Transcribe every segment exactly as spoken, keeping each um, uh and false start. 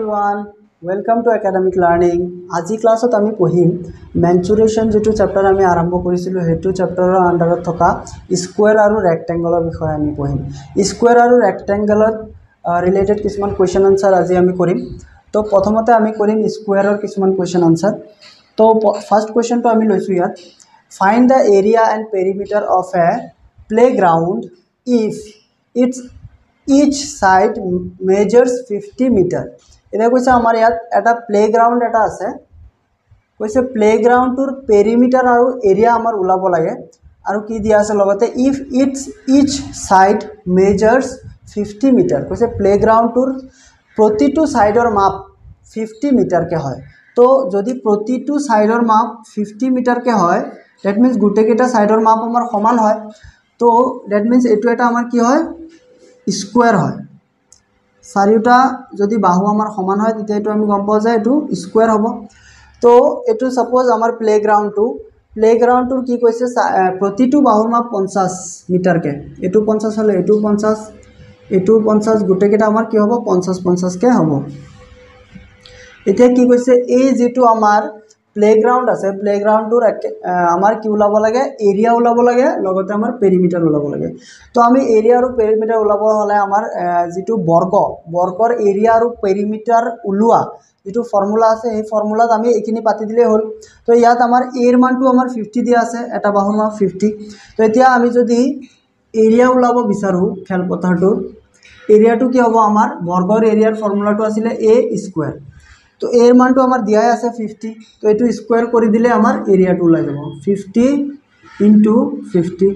everyone, welcome to academic learning. আজি ক্লাছত আমি পঢ়িম মেনচুৰেশন যেটো চ্যাপ্টাৰ আমি আৰম্ভ কৰিছিলো হেতু চ্যাপ্টাৰৰ আন্ডাৰত থকা স্কয়াৰ আৰু ৰেক্টেংগলৰ বিষয়ে আমি পঢ়িম। স্কয়াৰ আৰু ৰেক্টেংগলত ৰিলেটেড কিছুমান কোৱেশ্চন আনসাৰ আজি আমি কৰিম। তো প্ৰথমতে আমি কৰিম স্কয়াৰৰ কিছুমান কোৱেশ্চন আনসাৰ। তো ফাৰ্স্ট কোৱেশ্চনটো আমি লৈছো ইয়াত find the area and perimeter of a playground if its each side measures fifty meter. এটা কৈছে আমাৰ ইয়াত এটা প্লেগ্ৰাউণ্ড এটা আছে কৈছে প্লেগ্ৰাউণ্ডৰ পেৰিমিটাৰ আৰু এৰিয়া আমাৰ ওলাব লাগে আৰু কি দিয়া আছে লগতে if it's each side measures fifty metre কৈছে প্লেগ্ৰাউণ্ডৰ প্ৰতিটো সাইডৰ মাপ fifty মিটাৰ কে হয়। তো যদি প্ৰতিটো সাইডৰ মাপ fifty মিটাৰ কে হয় দ্যাট মিন্স গুটেকেটা সাইডৰ মাপ আমাৰ সমান হয়। তো দ্যাট মিন্স এটো এটা আমাৰ কি হয় স্কয়াৰ হয়। চাৰিটা যদি বাহু আমাৰ সমান হয় তেতিয়া এটো আমি গম পাও যায় এটো স্কয়াৰ হ'ব। তো এটো সাপোজ আমাৰ প্লেগ্ৰাউণ্ডটো প্লেগ্ৰাউণ্ডৰ কি কৈছে প্ৰতিটো বাহুৰ মাপ পঞ্চাছ মিটাৰ কে এটো পঞ্চাছ হলে এটো পঞ্চাছ এটো পঞ্চাছ গুটেকেটা আমাৰ কি হ'ব পঞ্চাছ পঞ্চাছ কে হ'ব। এতিয়া কি কৈছে এই যেটো আমাৰ প্লেগ্ৰাউণ্ড আছে প্লেগ্ৰাউণ্ডৰ আমাৰ কি ওলাব লাগে এৰিয়া ওলাব লাগে লগতে আমাৰ পেৰিমিটাৰ ওলাব লাগে। তো আমি এৰিয়া আৰু পেৰিমিটাৰ ওলাব হলে আমাৰ যেটো বৰ্গ বৰ্গৰ এৰিয়া আৰু পেৰিমিটাৰ ওলোৱা যেটো ফৰ্মুলা আছে এই ফৰ্মুলাত আমি এখিনি পাতি দিলে হল। তো ইয়াত আমাৰ এৰ মানটো আমাৰ fifty দিয়া আছে এটা বাহুৰ মান fifty। তো এতিয়া আমি যদি এৰিয়া ওলাব বিচাৰো খেলপথাৰটোৰ এৰিয়াটো কি হ'ব আমাৰ বৰ্গৰ এৰিয়াৰ ফৰ্মুলাটো আছিল a স্কয়াৰ। তো এর মানটো আমার দিয়াই আছে fifty। তো এটো স্কয়ার কৰি দিলে আমার এরিয়াটো ওলাই যাব fifty into fifty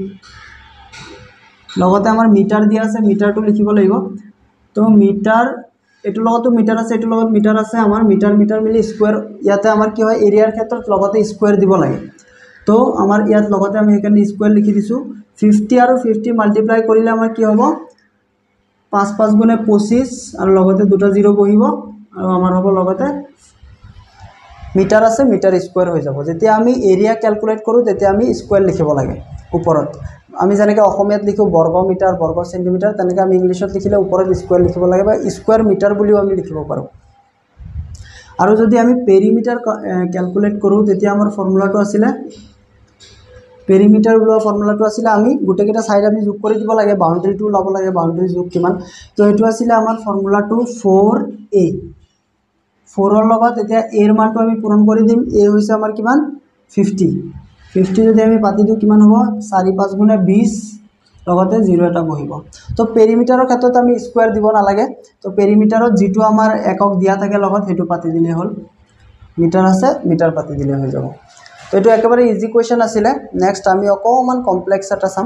লগতে আমার মিটার দিয়া আছে মিটারটো লিখিব লাগিব। তো মিটার এটো লগতো মিটার আছে এটো লগত মিটার আছে আমার মিটার মিটার মিলি স্কয়ার ইয়াতে আমার কি হয় এরিয়াৰ ক্ষেত্ৰত লগতে স্কয়ার দিব লাগে। তো আমার ইয়াত লগতে আমি এখানে স্কয়ার লিখি দিছো fifty আৰু fifty মাল্টিপ্লাই কৰিলে আমাৰ কি হ'ব পাঁচ পাঁচ গুণে পঁচিছ আৰু লগতে দুটা জিৰো বহিব আৰু আমাৰ হ'ব লগতে মিটাৰ আছে মিটাৰ স্কয়াৰ হৈ যাব। যেতিয়া আমি এৰিয়া ক্যালকুলেট কৰো তেতিয়া আমি স্কয়াৰ লিখিব লাগে ওপৰত আমি যেনেকৈ অসমীয়াত লিখো বৰ্গ মিটাৰ বৰ্গ সেন্টিমিটাৰ তেনেকৈ আমি ইংলিশত লিখিলে ওপৰত স্কয়াৰ লিখিব লাগে বা স্কয়াৰ মিটাৰ বুলিও আমি লিখিব পাৰো। আৰু যদি আমি পেৰিমিটাৰ ক্যালকুলেট কৰো তেতিয়া আমাৰ ফৰ্মুলাটো আছিল পেৰিমিটাৰ ওলোৱা ফৰ্মুলাটো আছিল আমি গুটেকেটা সাইড আমি যোগ কৰি দিব লাগে বাউন্ডাৰীটো লব লাগে বাউন্ডাৰী যোগ কিমান। তো এটো আছিল আমাৰ ফৰ্মুলাটো four a four ৰ লগত এতিয়া এৰ মানটো আমি পূৰণ কৰি দিম a হৈছে আমাৰ কিমান fifty fifty যদি আমি পাতি দিও কিমান হ'ব চাৰি পাঁচ গুণে বিশ লগতে জিৰো এটা বহিব। তো পেৰিমিটাৰৰ ক্ষেত্ৰত আমি স্কয়াৰ দিব নালাগে। তো পেৰিমিটাৰত যেটো আমাৰ একক দিয়া থাকে লগত হেতু পাতি দিলে হল মিটাৰ আছে মিটাৰ পাতি দিলে হৈ যাব। তো এটো একেবাৰে ইজি কোৱেশ্চন আছিল। নেক্সট আমি অকমান কমপ্লেক্স এটা চাম।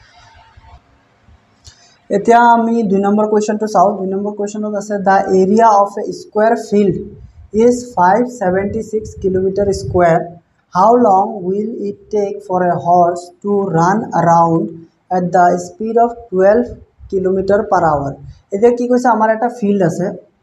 এতিয়া আমি দুই নম্বৰ কোৱেশ্চনটো চাও। দুই নম্বৰ কোৱেশ্চনত আছে the area of a square field is five hundred seventy-six kilometers square. How long will it take for a horse to run around at the speed of twelve kilometers per hour? এতিয়া কি কৈছে আমাৰ এটা field আছে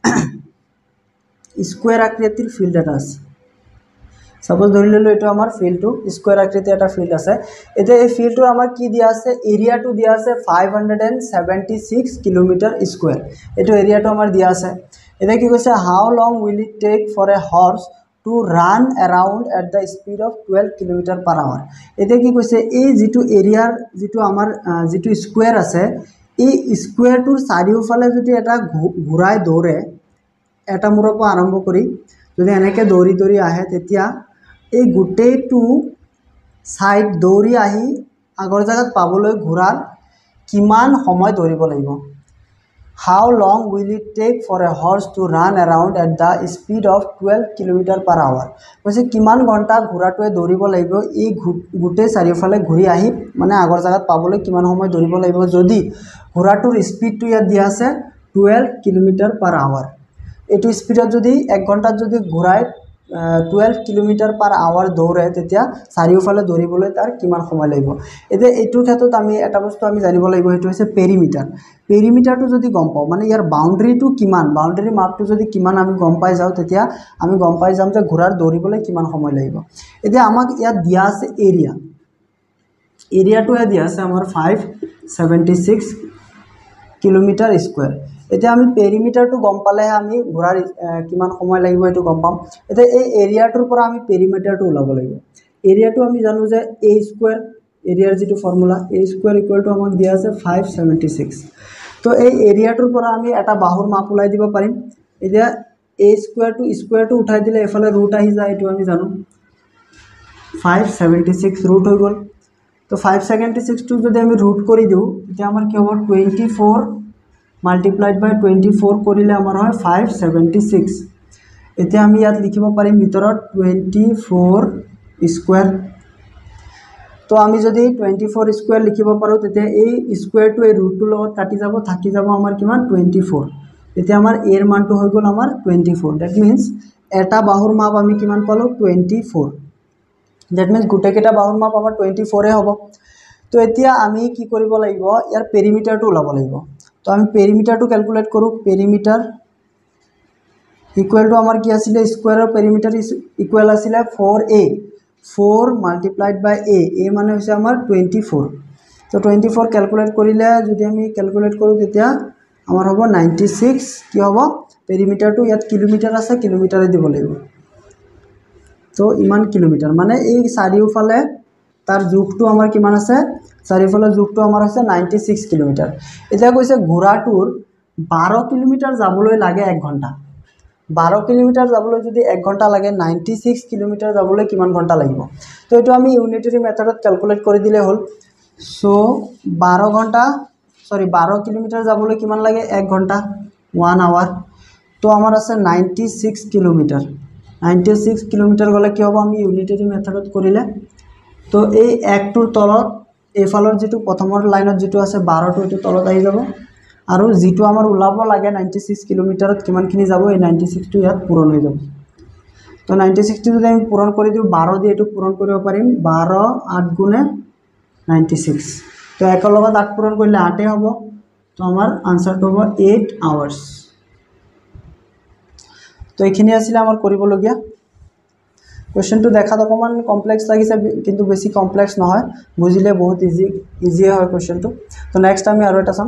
square আকৃতিৰ field এটা আছে। Suppose ধৰি ললো এটো আমাৰ ফিল্ডটো স্কয়াৰ আকৃতিৰ এটা ফিল্ড আছে। এতিয়া এই ফিল্ডটোৰ আমাৰ কি দিয়া আছে এৰিয়াটো দিয়া আছে five hundred seventy-six kilometre square এটো এৰিয়াটো আমাৰ দিয়া আছে। এতিয়া কি কৈছে how long will it take for a horse to run around at the speed of twelve kilometers per hour? এতিয়া কি কৈছে এই যেটো এৰিয়াৰ যেটো আমাৰ যেটো স্কয়াৰ আছে এই স্কয়াৰটোৰ চাৰিওফালে যদি এটা ঘূৰাই দৌৰে এটা মূৰৰ পৰা আৰম্ভ কৰি যদি এনেকে দৌৰি দৌৰি আহে তেতিয়া এই গুটেটো সাইড দৌৰি আহি আগৰ জায়গাত পাবলৈ ঘূৰাৰ কিমান সময় দৌৰিব লাগিব। How long will it take for a horse to run around at the speed of twelve kilometers per hour? কৈছে কিমান ঘণ্টা ঘোৰাটোৱে দৌৰিব লাগিব এই গুটে চাৰিওফালে ঘূৰি আহি মানে আগৰ জায়গাত পাবলৈ কিমান সময় দৌৰিব লাগিব যদি ঘোৰাটোৰ স্পিডটো ইয়াত দিয়া আছে twelve kilometers per hour। এটো স্পিডত যদি এক ঘণ্টাত যদি ঘূৰাই twelve kilometers per hour দৌৰে তেতিয়া চাৰিওফালে দৌৰিবলৈ তাৰ কিমান সময় লাগিব। এতিয়া এইটোৰ ক্ষেত্ৰত আমি এটা বস্তু আমি জানিব লাগিব হেতু হৈছে পেৰিমিটাৰ। পেৰিমিটাৰটো যদি গম পাও মানে ইয়াৰ বাউন্ডাৰীটো কিমান বাউন্ডাৰী মাপটো যদি কিমান আমি গম পাই যাও তেতিয়া আমি গম পাই যাম যে ঘোৰাৰ দৌৰিবলৈ কিমান সময় লাগিব। এতিয়া আমাক ইয়াত দিয়া আছে এৰিয়া এৰিয়াটো দিয়া আছে আমাৰ five hundred seventy-six kilometre square. এতিয়া আমি পেৰিমিটাৰটো গম পালেহে আমি ঘূৰাৰ কিমান সময় লাগিব এইটো গম পাম এতিয়া এই এৰিয়াটোৰ পৰা আমি পেৰিমিটাৰটো ওলাব লাগিব এৰিয়াটো আমি জানো যে a স্কয়াৰ এৰিয়াৰ যেটো formula a square equal to আমাক দিয়া আছে five seventy-six তো এই এৰিয়াটোৰ পৰা আমি এটা বাহুৰ মাপ ওলাই দিব পাৰিম এতিয়া a square to square to উঠাই দিলে এফালে ৰুট আহি যায় এটো আমি জানো five seventy-six ৰুট হৈ গল তো five seventy-six টু যদি আমি ৰুট কৰি দিও তেতিয়া আমাৰ কি হ'ব twenty-four multiplied by twenty-four কৰিলে আমাৰ হয় five seventy-six এতিয়া আমি ইয়াত লিখিব পাৰিম ভিতৰত twenty-four স্কয়াৰ তো আমি যদি twenty-four স্কয়াৰ লিখিব পাৰো তেতিয়া এই স্কয়াৰটো এই ৰুটটোৰ লগত কাটি যাব থাকি যাব আমাৰ কিমান twenty-four এতিয়া আমাৰ এৰ মানটো হৈ গল আমাৰ twenty-four that means এটা বাহুৰ মাপ আমি কিমান পালো twenty-four that means গুটেকেটা বাহুৰ মাপ আমাৰ twenty-four এ হ'ব তো এতিয়া আমি কি কৰিব লাগিব ইয়াৰ পেৰিমিটাৰটো ওলাব লাগিব তো আমি পেৰিমিটাৰটো ক্যালকুলেট কৰো পেৰিমিটাৰ ইকুৱেল টু আমাৰ কি আছিল স্কয়াৰৰ পেৰিমিটাৰ ইকুৱেল আছিল four a four multiplied by a a মানে হৈছে আমাৰ twenty-four তো twenty-four ক্যালকুলেট কৰিলে যদি আমি ক্যালকুলেট কৰো তেতিয়া আমাৰ হ'ব ninety-six কি হ'ব পেৰিমিটাৰটো ইয়াত কিলোমিটাৰ আছে কিলোমিটাৰে দিব লাগিব তো ইমান কিলোমিটাৰ মানে এই চাৰিওফালে তাৰ যোগটো আমাৰ কিমান আছে চাৰিওফালে যোগটো আমাৰ আছে ninety-six কিলোমিটাৰ এটা কৈছে ঘোৰাটোৰ twelve কিলোমিটাৰ যাবলৈ লাগে এক ঘন্টা twelve কিলোমিটাৰ যাবলৈ যদি এক ঘন্টা লাগে ninety-six কিলোমিটাৰ যাবলৈ কিমান ঘন্টা লাগিব তো এটো আমি ইউনিটাৰী মেথডত ক্যালকুলেট কৰি দিলে হল সো twelve ঘন্টা সরি twelve কিলোমিটাৰ যাবলৈ কিমান লাগে এক ঘন্টা one hour তো আমাৰ আছে ninety-six কিলোমিটাৰ ninety-six কিলোমিটাৰ গলে কি হ'ব আমি ইউনিটাৰী মেথডত কৰিলে তো এই একটোৰ তলত এফালৰ যেটো প্ৰথমৰ লাইনত যেটো আছে twelve টো এটো তলত আহি যাব আৰু যেটো আমাৰ উলাব লাগে ninety-six কিলোমিটাৰত কিমানখিনি যাব এই ninety-six টো ইয়াত পূৰণ হৈ যাব তো ninety-six টো যদি আমি পূৰণ কৰি দিও twelve দি এটো পূৰণ কৰিব পাৰিম twelve eight গুণে ninety-six তো একৰ লগত eight পূৰণ কৰিলে eight এ হ'ব তো আমাৰ আনসাৰটো হ'ব eight hours তো এখিনি আছিল আমাৰ কৰিবলগিয়া কোৱেশ্চনটো দেখাত অকমান কমপ্লেক্স লাগিছে কিন্তু বেছি কমপ্লেক্স নহয় বুজিলে বহুত ইজি ইজি হয় কোৱেশ্চনটো তো নেক্সট আমি আৰু এটা চাম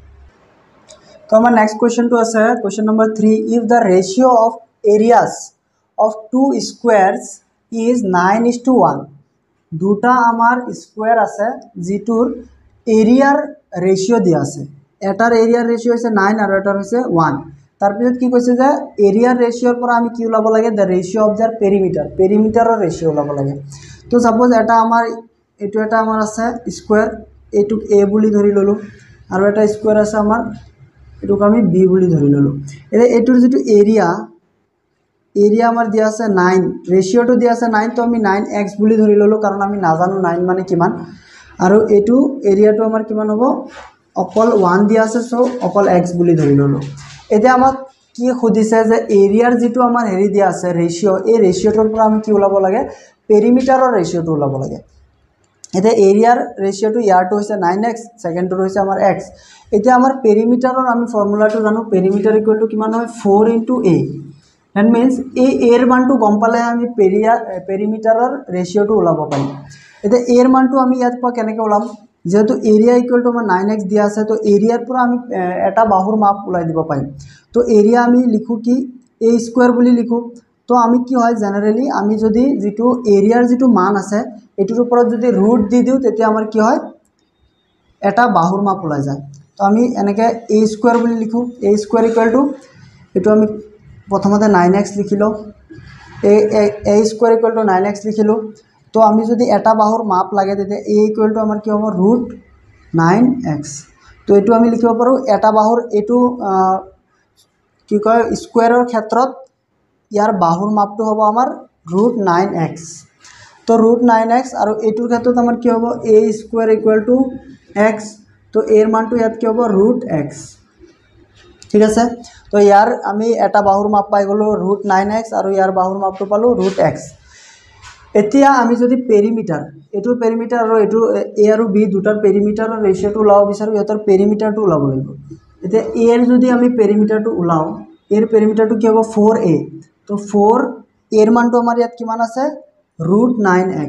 তো আমাৰ নেক্সট কোৱেশ্চনটো আছে question number three if the ratio of areas of two squares is nine is to one দুটা আমাৰ স্কয়াৰ আছে যিটোৰ এৰিয়াৰ ৰেশিও দিয়া আছে এটাৰ এৰিয়াৰ ৰেশিও হৈছে nine আৰু এটাৰ হৈছে one তাৰ পিছত কি কৈছে যে এৰিয়াৰ ৰেশিওৰ পৰা আমি কি ওলাব লাগে the ratio of their perimeter perimeterৰ ৰেশিও ওলাব লাগে তো সাপোজ এটা আমাৰ এটো এটা আমাৰ আছে স্কয়াৰ এটুক a বুলি ধৰি ললো আৰু এটা স্কয়াৰ আছে আমাৰ এটুক আমি b বুলি ধৰি ললো এনে এটোৰ যেটো এৰিয়া এৰিয়া আমাৰ দিয়া আছে nine ৰেশিওটো দিয়া আছে nine তো আমি nine x বুলি ধৰি ললো কাৰণ আমি নাজানো nine মানে কিমান আৰু এটো এৰিয়াটো আমাৰ কিমান হ'ব অকল one দিয়া আছে সো অকল x বুলি ধৰি ললো এতিয়া আমাক কি খুদিছে যে এৰিয়াৰ যেটো আমাৰ হেৰি দিয়া আছে ৰেশিও এই ৰেশিওটোৰ পৰা আমি কি ওলাব লাগে পেৰিমিটাৰৰ ৰেশিওটো ওলাব লাগে এটা এৰিয়াৰ ৰেশিওটো ইয়াৰটো হৈছে nine x সেকেন্ডটো হৈছে আমাৰ x এতিয়া আমাৰ পেৰিমিটাৰৰ আমি ফৰ্মুলাটো জানো পেৰিমিটাৰ ইকুৱেল টু কিমান হয় four into a that means a এর মানটো গম পালে আমি পেৰিয়া পেৰিমিটাৰৰ ৰেশিওটো ওলাব পাৰিম এটা এর মানটো আমি ইয়াত পা কেনেকৈ ওলাম যেহেতু এৰিয়া ইকুৱেল টু আমাৰ nine x দিয়া আছে তো এৰিয়াৰ পৰা আমি এটা বাহুৰ মাপ ওলাই দিব পাৰিম তো এৰিয়া আমি লিখো কি a স্কয়াৰ বুলি লিখো তো আমি কি হয় জেনাৰেলি আমি যদি যেটো এৰিয়াৰ যেটো মান আছে এটোৰ ওপৰত যদি ৰুট দি দিও তেতিয়া আমাৰ কি হয় এটা বাহুৰ মাপ ওলাই যায় তো আমি এনেকে a স্কয়াৰ বুলি লিখো a স্কয়াৰ ইকুৱেল টু এটো আমি প্ৰথমতে nine x লিখিলো a a square equal to nine x লিখিলো তো আমি যদি এটা বাহুৰ মাপ লাগে তেতিয়া a ইকুৱেল টু আমাৰ কি হ'ব ৰুট nine x তো এটো আমি লিখিব পাৰো এটা বাহুৰ এটো কি কয় স্কয়াৰৰ ক্ষেত্ৰত ইয়াৰ বাহুৰ মাপটো হ'ব আমাৰ ৰুট nine x তো ৰুট nine x আৰু এটোৰ ক্ষেত্ৰত আমাৰ কি হ'ব a square equal to x তো এর মানটো ইয়াত কি হ'ব ৰুট x ঠিক আছে তো ইয়াৰ আমি এটা বাহুৰ মাপ পাই গলো ৰুট nine x আৰু ইয়াৰ বাহুৰ মাপটো পালো ৰুট x এতিয়া আমি যদি পেৰিমিটাৰ এটো পেৰিমিটাৰ আৰু এটো a আৰু b দুটাৰ পেৰিমিটাৰৰ ৰেশিওটো ওলাব বিচাৰো এটাৰ পেৰিমিটাৰটো ওলাব লাগিব এতিয়া a এর যদি আমি পেৰিমিটাৰটো ওলাও এর পেৰিমিটাৰটো কি হ'ব four a তো four এর মানটো আমাৰ ইয়াত কিমান আছে root nine x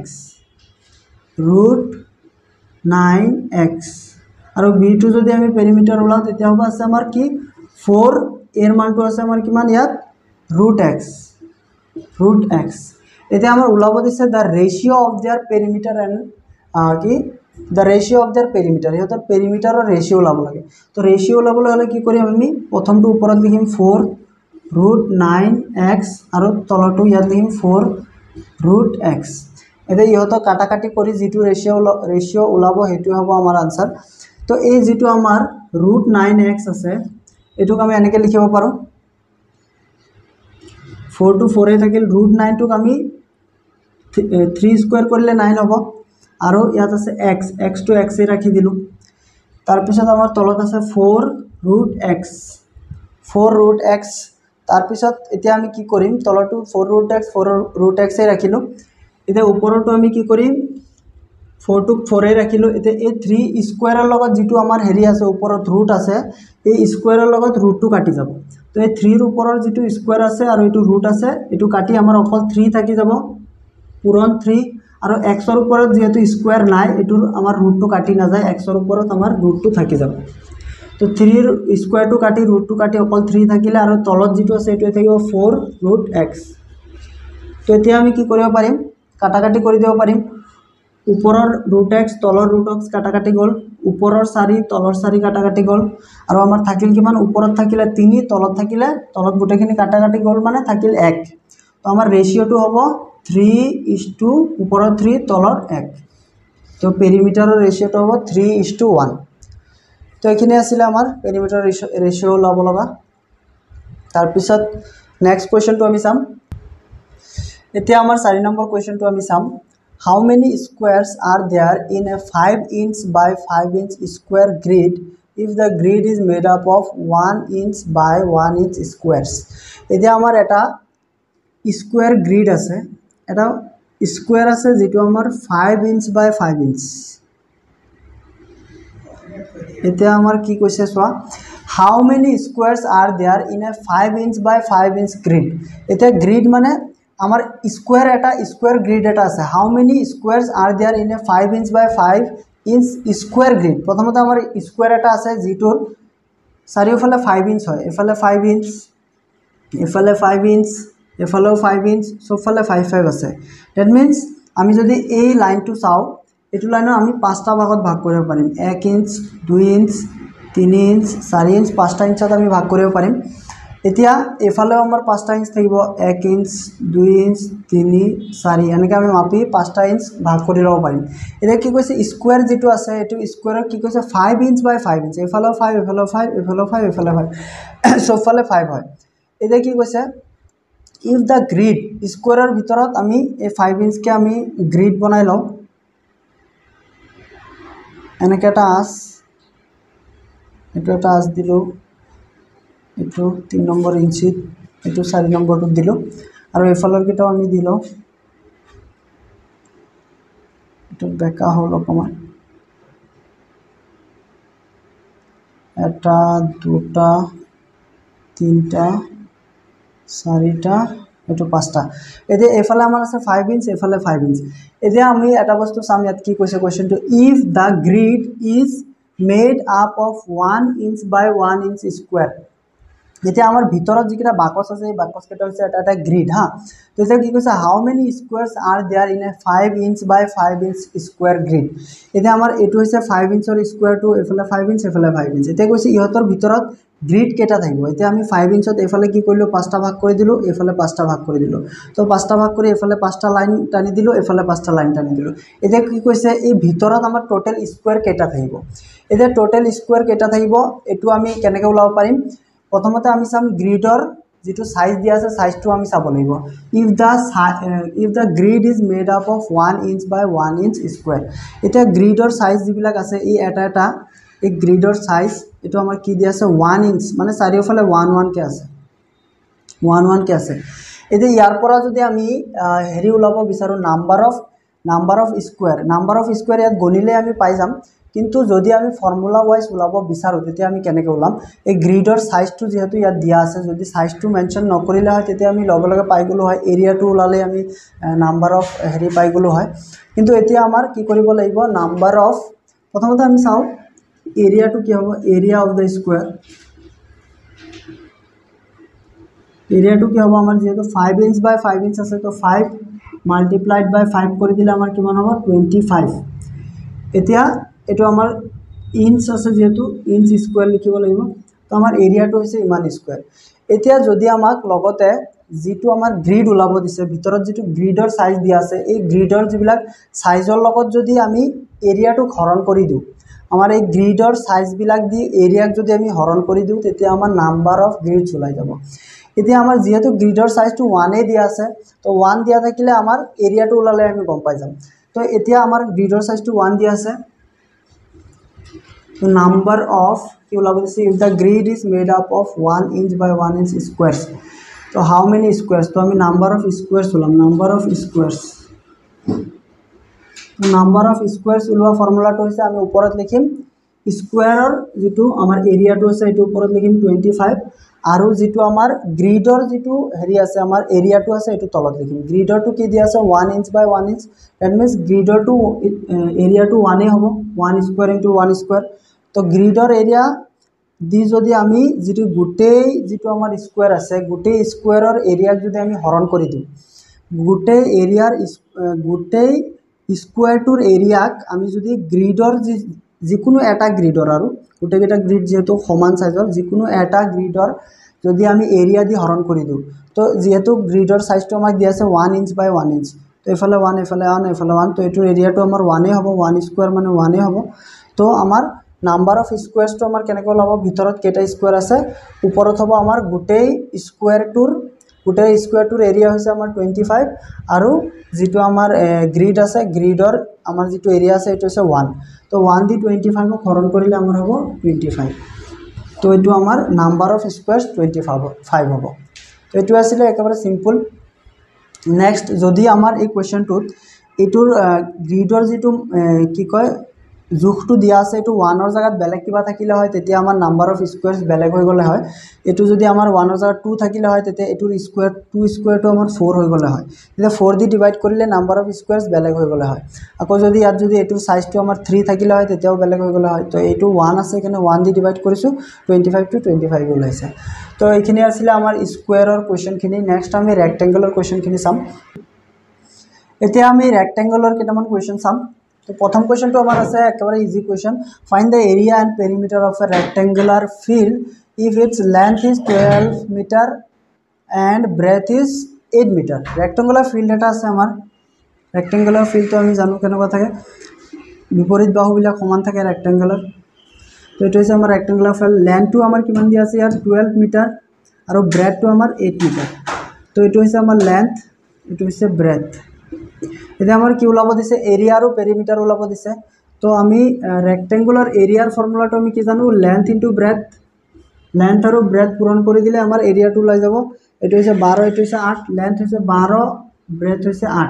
root nine x আৰু b টো যদি আমি পেৰিমিটাৰ ওলাও তেতিয়া হ'ব আছে আমাৰ কি फोर एर मानटो आछे आमार किमान यात रूट एक्स रूट एक्स एते आमार उलाब दिছে the ratio of their perimeter and कि the ratio of their perimeter इहतर पेरिमिटारर रेशियो उलाब लागे तो रेशियो उलाबले हले कि करिम आमी प्रथमটো उपरत लिखिम फोर रूट नाइन एक्स और तलटो इयात लिखिम फोर रूट एक्स एते इहतर काटाकाटी करि जिटु रेशियो रेशियो उलाब हेतु हबो आमार आंसर तो ए जिटु आमार रूट नाइन एक्स आछे एटुक आमी एनेके लिखिब पारो फोर टू फोर थाकिल रूट नाइन टुक आमी थ्री स्क्वायर करिले नाइन हबो और इयात आछे एक्स एक्स टू एक्स राखि दिलु तार पिছত आमार तलत आछे four root x four root x तार पिছত एतिया आमी कि करिम तलटो four root x four root x राखिलु एतिया उपरटो आमी कि करिम फोर टू फोर राखिलु एतिया ए थ्री स्क्वायर लगत जिटु आमार हेरि आछे उपरत रूट आछे ए स्क्वायर लगत रूट टू काटि जाब तो ए थ्री ऊपर जिटु स्क्वायर आछे और एटु रूट आछे एटु काटि आमार अकल थ्री थाकि जाब पूरण थ्री और एक्सर ऊपर जेहेतु स्क्वायर नाइ एटुर आमार रूट टू काटि ना जाए एक्सर ऊपर आमार रूट टू थाकि जाब तो थ्री स्क्वायर टू काटि रूट टू काटि अकल थ्री थाकिले और तलत जिटु आछे एटुए थाकिब फोर रूट एक्स तो एतिया आमी कि करिब पारिम काटाकाटी करि दिब पारिम ऊपरर रूट एक्स तलर रूट एक्स काटाकाटी गल ऊपरर चारि तलर चारि काटाकाटी गल और आमार थाकिल किमान ऊपरत थाकिले तीन तलत थाकिले तलत गोटेखिनि काटाकाटी गल माने थाकिल एक तो आमार रेशियोटो हबो थ्री इज टू ऊपरर थ्री तलर एक तो पेरिमिटारर रेशियोटो हबो थ्री इज टू वन तो एखिनि आছিলে आमार पेरिमिटार रेशियो लाब लगा तार पिছত नेक्स्ट क्वेश्चनटो आमी चाम एतिया आमार चारि नम्बर क्वेश्चनटो आमी चाम How many squares are there in a five inch by five inch square grid if the grid is made up of one inch by one inch squares? एतिया आमार एटा स्क्वायर ग्रिड आछे एटा स्क्वायर आछे जेटु आमार five inch by five inch एतिया आमार कि কৈছে চোৱা How many squares are there in a five inch by five inch grid? एतिया ग्रिड माने आमार स्क्वायर एटा स्क्वायर ग्रिड एटा आछे how many squares are there in a five inch by five inch square grid प्रथमते आमार square एटा आछे जिटुर चारियोफाले five inch হয় এফালে फाइव इंच এফালে फाइव इंच এফালেও फाइव इंच सबफाले फाइव फाइव আছে दैट मीन्स आमी जदि এই লাইনটো চাও এটু লাইনৰ আমি পাঁচটা ভাগত ভাগ কৰিব পাৰিম एक इंच দুই इंच तीन इंच चार इंच पाँचटा इंचत আমি ভাগ কৰিব পাৰিম एतिया एफालेও आमार पाँचटा इंच থাকিব एक इंच দুই इंच तीन चार এনেকৈ আমি মাপি पाँचटा इंच ভাগ কৰি লব পাৰিম এতিয়া কি কৈছে স্কয়াৰ যেটো আছে এটো স্কয়াৰৰ কি কৈছে five inch by five inch এফালেও फाइव এফালেও फाइव এফালেও फाइव এফালে फाइव সবফালে फाइव হয় এতিয়া কি কৈছে ইফ দা গ্ৰিড স্কয়াৰৰ ভিতৰত আমি এই फाइव इंच কে আমি গ্ৰিড বনাই লও এনেকৈ এটা আস এটো এটা আস দিলো एटू तीन नम्बर इंचित एटू चार नम्बर दिलो और एफालर केटाও आमी दिलो एटू बेका हल अकमान एटा दुटा तीनटा चारिटा एटू पाँचटा एते एफाले आमार आछे फाइव इंच एफाले फाइव इंच एते आमी एटा बस्तु साम यात कि কৈছে question two if the grid is made up of one inch by one inch square এতিয়া আমার ভিতৰত যিকেটা বাকস আছে এই বাকস কেটা হচ্ছে এটা এটা গ্রিড হ্যাঁ তো এটা কি কৈছে how many squares are there in a five inch by five inch square grid এটা আমার এটো হচ্ছে फाइव इंचৰ স্কয়ার টু এফালে फाइव इंच এফালে फाइव इंच এটা কৈছে ইহতৰ ভিতৰত গ্রিড কেটা থাকিব এটা আমি फाइव इंचত এফালে কি কৰিলো পাঁচটা ভাগ কৰি দিলো এফালে পাঁচটা ভাগ কৰি দিলো তো পাঁচটা ভাগ কৰি এফালে পাঁচটা লাইন টানি দিলো এফালে পাঁচটা লাইন টানি দিলো এটা কি কৈছে এই ভিতৰত আমাৰ টোটাল স্কয়ার কেটা থাকিব এটা টোটাল স্কয়ার কেটা থাকিব এটো আমি কেনেকৈ ওলাব পাৰিম प्रथमते आमी साम ग्रिडर जिटु साइज दिया আছে সাইজটো আমি চাব লাগিব if the if the grid is made up of one inch by one inch square এটা গ্রিডৰ সাইজ যিবিলাক আছে এই এটা এটা এই গ্রিডৰ সাইজ এটো আমাৰ কি দিয়া আছে वन इंच মানে চাৰিওফালে वन वन কে আছে वन वन কে আছে এতিয়া ইয়াৰ পৰা যদি আমি হেৰি উলাব বিচাৰো number of number of square number of square ইয়াত গণিলে আমি পাই যাম কিন্তু যদি আমি ফর্মুলা ওয়াইজ উলাব বিচাৰো তেতিয়া আমি কেনেকৈ উলাম এই গ্রিডৰ সাইজটো যেহেতু ইয়াত দিয়া আছে যদি সাইজটো মেনশন নকৰিলে হয় তেতিয়া আমি লগে লগে পাই গলো হয় এৰিয়াটো উলালে আমি নাম্বাৰ অফ হেৰি পাই গলো হয় কিন্তু এতিয়া আমাৰ কি কৰিব লাগিব নাম্বাৰ অফ প্ৰথমতে আমি চাও এৰিয়াটো কি হ'ব এৰিয়া অফ দা স্কয়াৰ এৰিয়াটো কি হ'ব আমাৰ যেহেতু five inch by five inch আছে তো ফাইভ মাল্টিপ্লাইড বাই ফাইভ কৰি দিলে আমাৰ কিমান হ'ব টুৱেণ্টি ফাইভ। এতিয়া এইটো আমাৰ ইঞ্চ আছে যেহেতু ইঞ্চ স্কুৱেৰ লিখিব লাগিব তো আমাৰ এৰিয়াটো হৈছে ইমান স্কুৱেৰ। এতিয়া যদি আমাক লগতে যিটো আমাৰ গ্ৰিড ওলাব দিছে ভিতৰত যিটো গ্ৰিডৰ সাইজ দিয়া আছে এই গ্ৰিডৰ যিবিলাক সাইজৰ লগত যদি আমি এৰিয়াটোক হৰণ কৰি দিওঁ আমাৰ এই গ্ৰিডৰ সাইজবিলাক দি এৰিয়াক যদি আমি হৰণ কৰি দিওঁ তেতিয়া আমাৰ নাম্বাৰ অফ গ্ৰিডছ ওলাই যাব। এতিয়া আমাৰ যেহেতু গ্ৰিডৰ সাইজটো ওৱানে দিয়া আছে তো ওৱান দিয়া থাকিলে আমাৰ এৰিয়াটো ওলালে আমি গম পাই যাম। তো এতিয়া আমাৰ গ্ৰিডৰ সাইজটো ওৱান দিয়া আছে তো নাম্বাৰ অফ কি ওলাব দিছে if the grid is made up of one inch by one inch squares তো হাউ মেনি স্কুৱেৰছ তো আমি নাম্বাৰ অফ স্কুৱেৰছ ওলাম number of squares number of squares ওলোৱা ফৰ্মুলাটো হৈছে আমি ওপৰত লিখিম স্কুৱেৰৰ যিটো আমাৰ এৰিয়াটো আছে এইটো ওপৰত লিখিম টুৱেণ্টি ফাইভ আৰু যিটো আমাৰ গ্ৰিডৰ যিটো হেৰি আছে আমাৰ এৰিয়াটো আছে এইটো তলত লিখিম। গ্ৰিডৰটো কি দিয়া আছে one inch by one inch that means গ্ৰিডৰটো এৰিয়াটো ওৱানেই হ'ব one square into one square তো গ্ৰিডৰ এৰিয়া দি যদি আমি যিটো গোটেই যিটো আমাৰ স্কুৱেৰ আছে গোটেই স্কুৱেৰৰ এৰিয়াক যদি আমি হৰণ কৰি দিওঁ গোটেই এৰিয়াৰ গোটেই স্কুৱেৰটোৰ এৰিয়াক আমি যদি গ্ৰিডৰ যি যিকোনো এটা গ্ৰিডৰ আৰু গোটেইকেইটা গ্ৰিড যেহেতু সমান সাইজৰ যিকোনো এটা গ্ৰিডৰ যদি আমি এৰিয়া দি হৰণ কৰি দিওঁ তো যেহেতু গ্ৰিডৰ সাইজটো আমাক দিয়া আছে one inch by one inch তো এইফালে ওৱান এইফালে ওৱান এইফালে ওৱান তো এইটোৰ এৰিয়াটো আমাৰ ওৱানেই হ'ব ওৱান স্কুৱেৰ মানে ওৱানেই হ'ব। তো আমাৰ নাম্বাৰ অফ স্কুৱেৰছটো আমাৰ কেনেকৈ ওলাব ভিতৰত কেইটা স্কুৱেৰ আছে ওপৰত হ'ব আমাৰ গোটেই স্কুৱেৰটোৰ গোটেই স্কুৱেৰটোৰ এৰিয়া হৈছে আমাৰ টুৱেণ্টি ফাইভ আৰু যিটো আমাৰ গ্ৰিড আছে গ্ৰিডৰ আমাৰ যিটো এৰিয়া আছে এইটো হৈছে ওৱান তো ওৱান দি টুৱেণ্টি ফাইভক হৰণ কৰিলে আমাৰ হ'ব টুৱেণ্টি ফাইভ তো এইটো আমাৰ number of squares twenty five five হ'ব। তো এইটো আছিলে একেবাৰে চিম্পল। নেক্সট যদি আমাৰ এই কুৱেশ্যনটোত এইটোৰ গ্ৰিডৰ যিটো কি কয় জোখটো দিয়া আছে এইটো ওৱানৰ জেগাত বেলেগ কিবা থাকিলে হয় তেতিয়া আমাৰ নাম্বাৰ অফ স্কুৱেৰছ বেলেগ হৈ গ'লে হয়। এইটো যদি আমাৰ ওৱানৰ জেগাত টু থাকিলে হয় তেতিয়া এইটোৰ স্কুৱেৰ টু স্কুৱেৰটো আমাৰ ফ'ৰ হৈ গ'লে হয় তেতিয়া ফ'ৰ দি ডিভাইড কৰিলে নাম্বাৰ অফ স্কুৱেৰছ বেলেগ হৈ গ'লে হয়। আকৌ যদি ইয়াত যদি এইটোৰ সাইজটো আমাৰ থ্ৰী থাকিলে হয় তেতিয়াও বেলেগ হৈ গ'লে হয়। তো এইটো ওৱান আছে কাৰণে ওৱান দি ডিভাইড কৰিছোঁ twenty five to twenty five ওলাইছে। তো এইখিনি আছিলে আমাৰ স্কুৱেৰৰ কুৱেশ্যনখিনি। নেক্সট আমি ৰেক্টেংগুলাৰ কুৱেশ্যনখিনি চাম। এতিয়া আমি ৰেক্টেংগুলাৰ কেইটামান কুৱেশ্যন চাম। তো প্ৰথম কুৱেশ্যনটো আমাৰ আছে একেবাৰে easy question find the area and perimeter of a rectangular field if its length is twelve metre and breadth is eight metre. Rectangular field এটা আছে আমাৰ ৰেক্টেংগুলাৰ ফিল্ডটো আমি জানো কেনেকুৱা থাকে বিপৰীত বাহুবিলাক সমান থাকে ৰেক্টেংগুলাৰ। তো এইটো হৈছে আমাৰ ৰেক্টেংগুলাৰ ফিল্ড লেন্থটো আমাৰ কিমান দিয়া আছে ইয়াত টুৱেল্ভ মিটাৰ আৰু ব্ৰেথটো আমাৰ এইট মিটাৰ। তো এইটো হৈছে আমাৰ লেন্থ এইটো হৈছে ব্ৰেথ। এতিয়া আমাৰ কি ওলাব দিছে এৰিয়া আৰু পেৰিমিটাৰ ওলাব দিছে। তো আমি ৰেক্টেংগুলাৰ এৰিয়াৰ ফৰ্মুলাটো আমি কি জানো লেন্থ ইনটু ব্ৰেথ লেন্থ আৰু ব্ৰেথ পূৰণ কৰি দিলে আমাৰ এৰিয়াটো ওলাই যাব। এইটো হৈছে বাৰ এইটো হৈছে আঠ লেন্থ হৈছে বাৰ ব্ৰেথ হৈছে আঠ।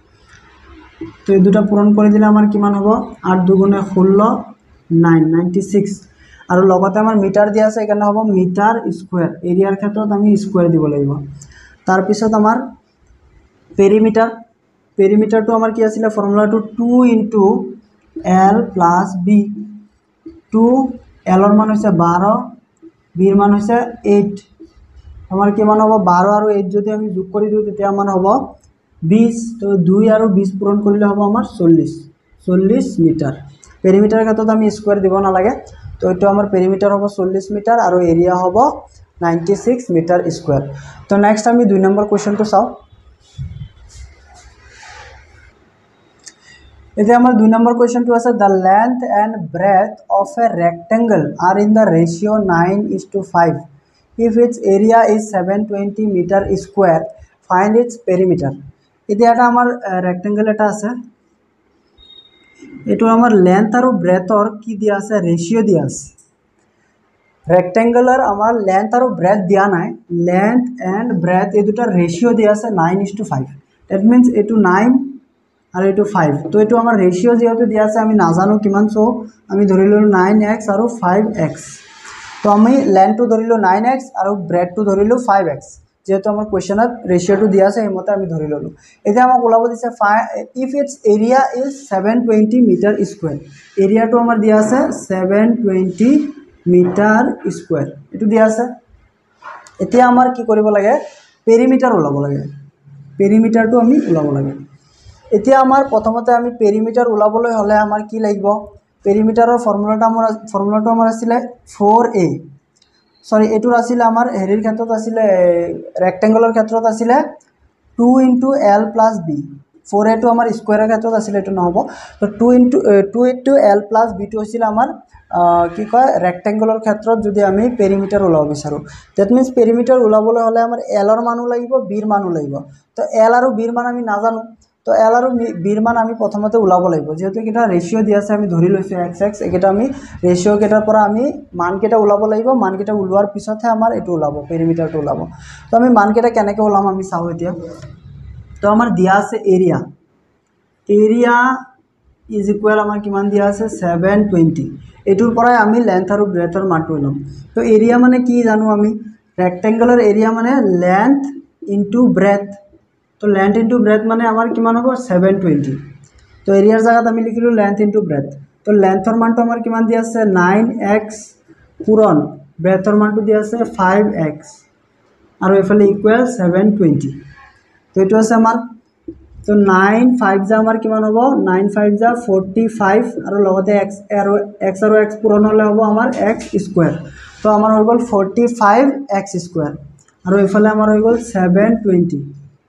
তো এই দুটা পূৰণ কৰি দিলে আমাৰ কিমান হ'ব আঠ দুগুণে ষোল্ল নাইন নাইণ্টি ছিক্স আৰু লগতে আমাৰ মিটাৰ দিয়া আছে সেইকাৰণে হ'ব মিটাৰ স্কুৱেৰ এৰিয়াৰ ক্ষেত্ৰত আমি স্কুৱেৰ দিব লাগিব। তাৰপিছত আমাৰ পেৰিমিটাৰ পেৰিমিটাৰটো আমাৰ কি আছিলে ফৰ্মুলাটো two into L plus B two এলৰ মান হৈছে বাৰ বিৰ মান হৈছে এইট আমাৰ কিমান হ'ব বাৰ আৰু এইট যদি আমি যোগ কৰি দিওঁ তেতিয়া আমাৰ হ'ব বিছ। তো দুই আৰু বিছ পূৰণ কৰিলে হ'ব আমাৰ চল্লিছ চল্লিছ মিটাৰ। পেৰিমিটাৰৰ ক্ষেত্ৰত আমি স্কুৱেৰ দিব নালাগে। তো এইটো আমাৰ পেৰিমিটাৰ হ'ব চল্লিছ মিটাৰ আৰু এৰিয়া হ'ব নাইণ্টি ছিক্স মিটাৰ স্কুৱেৰ। তো নেক্সট আমি দুই নম্বৰ কুৱেশ্যনটো চাওঁ। এতিয়া আমাৰ দুই নম্বৰ কুৱেশ্যনটো আছে the length and breadth of a rectangle are in the ratio' nine is to five if its area is seven twenty metre square find its perimeter. এতিয়া এটা আমাৰ ৰেক্টেংগল এটা আছে এইটো আমাৰ লেন্থ আৰু ব্ৰেথৰ কি দিয়া আছে ৰেচিঅ' দিয়া আছে। ৰেক্টেংগুলাৰ আমাৰ লেন্থ আৰু ব্ৰেথ দিয়া নাই লেন্থ এণ্ড ব্ৰেথ এই দুটাৰ ৰেচিঅ' দিয়া আছে nine is to five that means এইটো নাইন আৰু এইটো ফাইভ। তো এইটো আমাৰ ৰেচিঅ' যিহেতু দিয়া আছে আমি নাজানো কিমান চ' আমি ধৰি ল'লোঁ নাইন এক্স আৰু ফাইভ এক্স। তো আমি লেন্থটো ধৰিলোঁ নাইন এক্স আৰু ব্ৰেথটো ধৰিলোঁ ফাইভ এক্স যেহেতু আমাৰ কুৱেশ্যনত ৰেচিঅ'টো দিয়া আছে সেইমতে আমি ধৰি ল'লোঁ। এতিয়া আমাক ওলাব দিছে ফাই if its area is seven twenty metre square এৰিয়াটো আমাৰ দিয়া আছে ছেভেন টুৱেণ্টি মিটাৰ স্কুৱেৰ এইটো দিয়া আছে। এতিয়া আমাৰ কি কৰিব লাগে পেৰিমিটাৰ ওলাব লাগে পেৰিমিটাৰটো আমি ওলাব লাগে এতিয়া আমাৰ প্ৰথমতে আমি পেৰিমিটাৰ ওলাবলৈ হলে আমাৰ কি লাগিব পেৰিমিটাৰৰ ফৰ্মুলাটো আমাৰ ফৰ্মুলাটো আমাৰ আছিল four a সৰি এটো আছিল আমাৰ হেৰিৰ ক্ষেত্ৰত আছিল ৰেক্টেংগুলাৰ ক্ষেত্ৰত আছিল two into l plus b four a টো আমাৰ স্কয়াৰৰ ক্ষেত্ৰত আছিল এটো নহব তো two into two into l plus b টো আছিল আমাৰ কি কয় ৰেক্টেংগুলাৰ ক্ষেত্ৰত যদি আমি পেৰিমিটাৰ ওলাব বিচাৰো দ্যাট মিন্স পেৰিমিটাৰ ওলাবলৈ হলে আমাৰ l ৰ মানো লাগিব b ৰ মানো লাগিব তো l আৰু b ৰ মান আমি নাজানো তো l আৰু b ৰ মান আমি প্ৰথমতে ওলাব লাগিব যেহেতু কিটা ৰেশিও দিয়া আছে আমি ধৰি লৈছো x x একেটা আমি ৰেশিও কেটাৰ পৰা আমি মান কেটা ওলাব লাগিব মান কেটা ওলোৱাৰ পিছতহে আমাৰ এটো ওলাব পেৰিমিটাৰটো ওলাব তো আমি মান কেটা কেনেকৈ ওলাম আমি চাও এতিয়া তো আমাৰ দিয়া আছে এৰিয়া এৰিয়া ইজ ইকুৱেল আমাৰ কিমান দিয়া আছে seven twenty এটোৰ পৰাই আমি লেন্থ আৰু ব্ৰেথৰ মানটো লম তো এৰিয়া মানে কি জানো আমি ৰেক্টেংগুলাৰ এৰিয়া মানে লেন্থ ইনটু ব্ৰেথ তো লেন্থ ইনটু ব্ৰেথ মানে আমাৰ কিমান হ'ব seven twenty তো এৰিয়াৰ জায়গাত আমি লিখিলো লেন্থ ইনটু ব্ৰেথ তো লেন্থৰ মানটো আমাৰ কিমান দিয়া আছে nine x পূৰণ ব্ৰেথৰ মানটো দিয়া আছে five x আৰু এফালে ইকুৱেল seven twenty তো এটো আছে আমাৰ তো nine five যা আমাৰ কিমান হ'ব nine five যা forty-five আৰু লগতে x আৰু x আৰু x পূৰণ হলে হ'ব আমাৰ x স্কয়াৰ তো আমাৰ হৈ গল forty-five x স্কয়াৰ আৰু এফালে আমাৰ হৈ গল seven twenty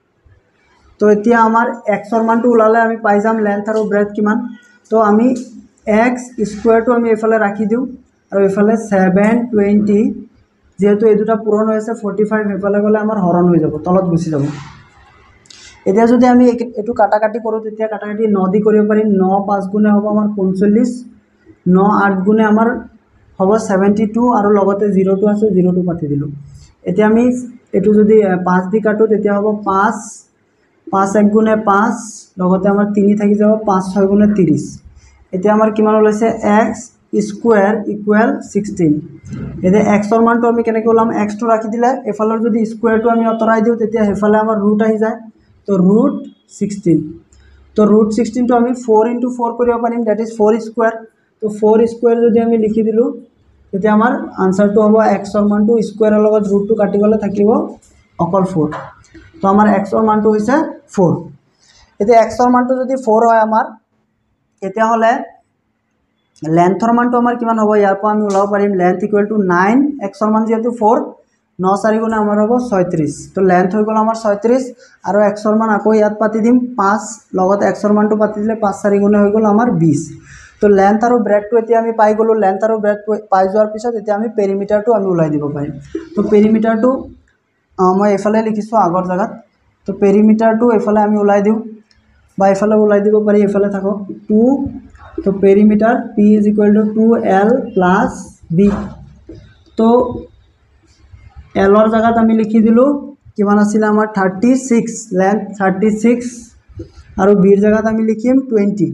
তো এতিয়া আমাৰ x ৰ মানটো ওলালে আমি পাই যাম লেন্থ আৰু ব্ৰেথ কিমান তো আমি x স্কয়াৰটো আমি এফালে ৰাখি দিও আৰু এফালে seven twenty যেহেতু এই দুটা পূৰণ হৈছে forty-five এফালে গলে আমাৰ হৰণ হৈ যাব তলত গুচি যাব এতিয়া যদি আমি এটো কাটা কাটি কৰো তেতিয়া কাটা কাটি nine দি কৰিব পাৰিম nine পাঁচ গুণে হ'ব আমাৰ forty-five nine আঠ গুণে আমাৰ হ'ব seventy-two আৰু লগতে zero টো আছে zero টো পাতি দিলো এতিয়া আমি এটো যদি পাঁচ দি কাটো তেতিয়া হ'ব five five এক গুণে five লগতে আমাৰ three থাকি যাব five ছয় গুণে thirty এতিয়া আমাৰ কিমান ওলাইছে x স্কয়াৰ ইকুৱেল sixteen এতিয়া x ৰ মানটো আমি কেনেকৈ ওলাম x টো ৰাখি দিলে এফালৰ যদি স্কয়াৰটো আমি অতৰাই দিও তেতিয়া হেফালে আমাৰ ৰুট আহি যায় তো root sixteen তো root sixteen তো আমি four into four কৰিব পাৰিম that is four স্কয়াৰ তো four স্কয়াৰ যদি আমি লিখি দিলো তেতিয়া আমাৰ আনসাৰটো হ'ব x ৰ মানটো স্কয়াৰৰ লগত root টো কাটি গলে থাকিব অকল four তো আমাৰ x ৰ মানটো হৈছে four এতিয়া x ৰ মানটো যদি four হয় আমাৰ এতিয়া হলে লেন্থৰ মানটো আমাৰ কিমান হ'ব ইয়াৰ পৰা আমি ওলাব পাৰিম length equal to nine x ৰ মান যেহেতু four nine চাৰি গুণে আমাৰ হ'ব thirty-six তো লেন্থ হৈ গল আমাৰ thirty-six আৰু x ৰ মান আকৌ ইয়াত পাতি দিম five লগত x ৰ মানটো পাতি দিলে five চাৰি গুণে হৈ গল আমাৰ twenty তো লেন্থ আৰু ব্ৰেথটো এতিয়া আমি পাই গলো লেন্থ আৰু ব্ৰেথ পাই যোৱাৰ পিছত এতিয়া আমি পেৰিমিটাৰটো আমি ওলাই দিব পাৰিম তো পেৰিমিটাৰটো মই এফালে লিখিছো আগৰ জায়গাত তো পেৰিমিটাৰটো এফালে আমি ওলাই দিও বা এফালে ওলাই দিব পাৰি এফালে থাকক two তো perimeter p is equal to two l plus b তো l ৰ জায়গাত আমি লিখি দিলো কিমান আছিল আমাৰ thirty-six লেন্থ thirty-six আৰু b ৰ জায়গাত আমি লিখিম twenty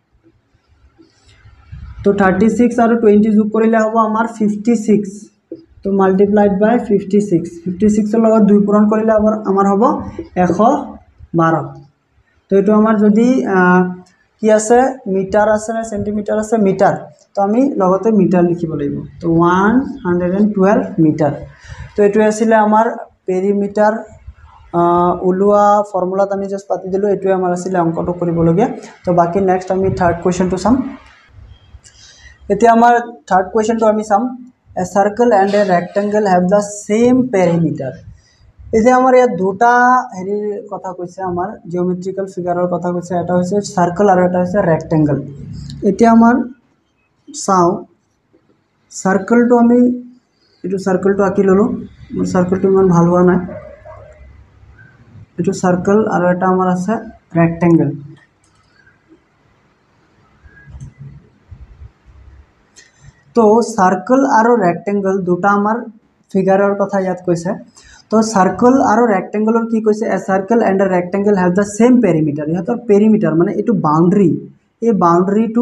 তো thirty-six আৰু twenty যোগ কৰিলে হ'ব আমাৰ fifty-six তো মাল্টিপ্লাইড বাই fifty-six fifty-six ৰ লগত দুই পূৰণ কৰিলে আমাৰ আমাৰ হ'ব one twelve তো এটো আমাৰ যদি কি আছে মিটাৰ আছে না সেন্টিমিটাৰ আছে মিটাৰ তো আমি লগতে মিটাৰ লিখিব লাগিব তো one twelve মিটাৰ তো এটো আছিল আমাৰ পেৰিমিটাৰ উলোৱা ফৰ্মুলাত আমি জাস্ট পাতি দিলো এটো আমাৰ আছিল অংকটো কৰিব লগিয়া তো বাকি নেক্সট আমি থাৰ্ড কোৱেশ্চনটো চাম এতিয়া আমাৰ থাৰ্ড কোৱেশ্চনটো আমি চাম a circle and a rectangle have the same perimeter এতিয়া আমাৰ ইয়াত দুটা হেৰি কথা কৈছে আমাৰ জিওমেট্ৰিক্যাল ফিগাৰৰ কথা কৈছে এটা হৈছে সার্কেল আৰু এটা হৈছে ৰেক্টেংগল এতিয়া আমাৰ চাও সার্কেলটো আমি এটো সার্কেলটো আকি ললো মোৰ সার্কেলটো ইমান ভাল হোৱা নাই এটো সার্কেল আৰু এটা আমাৰ আছে ৰেক্টেংগল তো সার্কেল আৰু ৰেক্টেংগল দুটা আমাৰ ফিগাৰৰ কথা ইয়াত কৈছে তো সার্কেল আৰু ৰেক্টেংগলৰ কি কৈছে a circle and a rectangle have the same perimeter ইহতৰ পেৰিমিটাৰ মানে এটো বাউন্ডাৰি এই বাউন্ডাৰিটো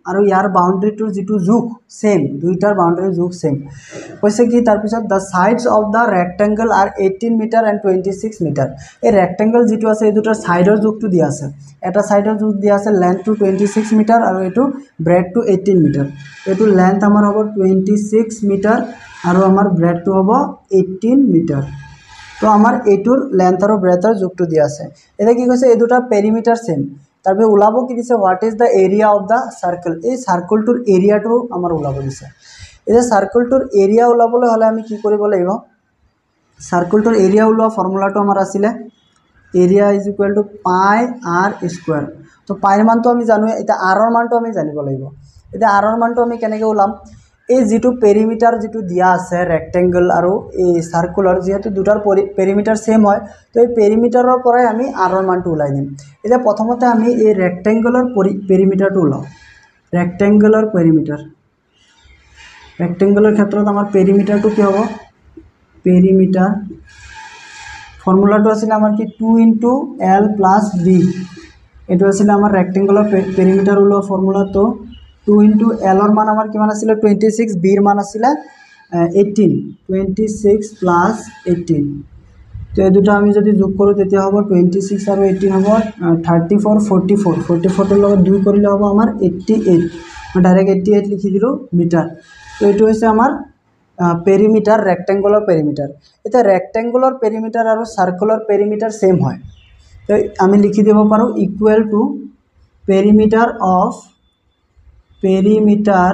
আৰু ইয়াৰ বাউণ্ডাৰীটোৰ যিটো জোখ সেম দুইটাৰ বাউণ্ডাৰী জোখ সেম কৈছে কি তাৰ পিছত the sides of the rectangle are eighteen metre and twenty-six metre এই ৰেক্টেংগল যিটো আছে এই দুটাৰ সাইডৰ জোখটো দিয়া আছে এটা সাইডৰ জোখ দিয়া আছে লেন্থটো twenty-six মিটাৰ আৰু এটো ব্ৰেডটো eighteen মিটাৰ এটো লেন্থ আমাৰ হ'ব twenty-six মিটাৰ আৰু আমাৰ ব্ৰেডটো হ'ব eighteen মিটাৰ তো আমাৰ এটোৰ লেন্থ আৰু ব্ৰেডৰ জোখটো দিয়া আছে এটা কি কৈছে এই দুটা পেৰিমিটাৰ সেম তাৰপে ওলাব কি দিছে what is the area of the circle এই সার্কেলটোৰ এৰিয়াটো আমাৰ ওলাব দিছে এই যে সার্কেলটোৰ এৰিয়া ওলাবলৈ হলে আমি কি কৰিব লাগিব সার্কেলটোৰ এৰিয়া ওলোৱা ফৰ্মুলাটো আমাৰ আছিল area is equal to pi r square তো পাইৰ মানটো আমি জানো এটা আৰৰ মানটো আমি জানিব লাগিব এটা আৰৰ মানটো আমি কেনেকৈ ওলাম এই যেটো পেৰিমিটাৰ যেটো দিয়া আছে ৰেক্টেংগল আৰু এই সার্কুলাৰ যেটো দুটাৰ পেৰিমিটাৰ সেম হয় তো এই পেৰিমিটাৰৰ পৰাই আমি আৰৰ মানটো ওলাই দিম এটা প্ৰথমতে আমি এই ৰেক্টেংগলৰ পেৰিমিটাৰটো ওলাও ৰেক্টেংগলৰ পেৰিমিটাৰ ৰেক্টেংগলৰ ক্ষেত্ৰত আমাৰ পেৰিমিটাৰটো কি হ'ব পেৰিমিটাৰ ফৰ্মুলাটো আছিল আমাৰ কি two into L plus B এটো আছিল আমাৰ ৰেক্টেংগলৰ পেৰিমিটাৰ ওলোৱা ফৰ্মুলাটো two into L ৰ মান আমাৰ কিমান আছিল twenty-six B ৰ মান আছিল eighteen twenty-six plus eighteen তো এই দুটা আমি যদি যোগ কৰো তেতিয়া হ'ব twenty-six আৰু eighteen হ'ব thirty-four forty-four forty-four ৰ লগত দুই কৰিলে হ'ব আমাৰ eighty-eight মই ডাইৰেক্ট eighty-eight লিখি দিলো মিটাৰ তো এটো হৈছে আমাৰ পেৰিমিটাৰ ৰেক্টেংগলৰ পেৰিমিটাৰ এটা ৰেক্টেংগলৰ পেৰিমিটাৰ আৰু সার্কুলাৰ পেৰিমিটাৰ সেম হয় তো আমি লিখি দিব পাৰো equal to perimeter of perimeter